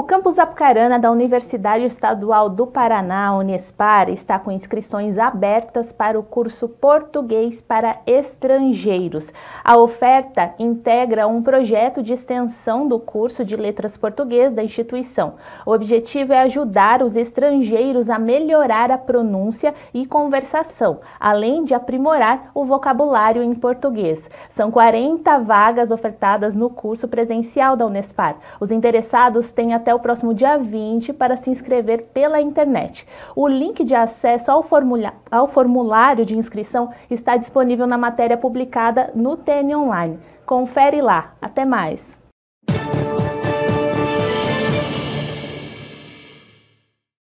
O campus Apucarana da Universidade Estadual do Paraná, Unespar, está com inscrições abertas para o curso Português para Estrangeiros. A oferta integra um projeto de extensão do curso de Letras Português da instituição. O objetivo é ajudar os estrangeiros a melhorar a pronúncia e conversação, além de aprimorar o vocabulário em português. São 40 vagas ofertadas no curso presencial da Unespar. Os interessados têm até o próximo dia 20 para se inscrever pela internet. O link de acesso ao formulário de inscrição está disponível na matéria publicada no TN Online. Confere lá. Até mais!